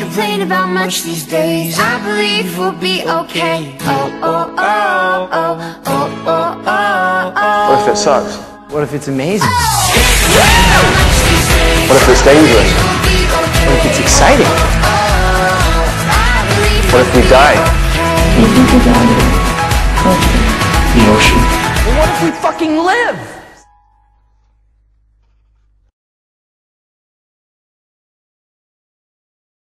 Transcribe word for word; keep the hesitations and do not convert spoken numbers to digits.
complain about much these days. I believe we'll be okay. Oh, oh, oh, oh, oh, oh, oh, oh. What if it sucks? What if it's amazing? What if it's dangerous? What if it's exciting? What if we die? What if we die? Emotion. Well, what if we fucking live?